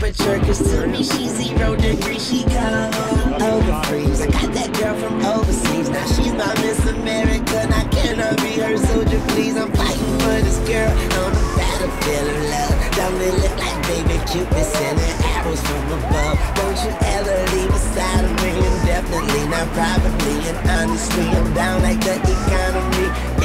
mature, cause to me she's 0 degrees. She cold, over freeze. I got that girl from overseas. Now she's my Miss America. Now can I be her soldier, please? I'm fighting for this girl on the battlefield of love. Don't it look like baby Cupid sending arrows from above? Don't you ever leave aside of me, indefinitely, not probably, and honestly, I'm down like the economy.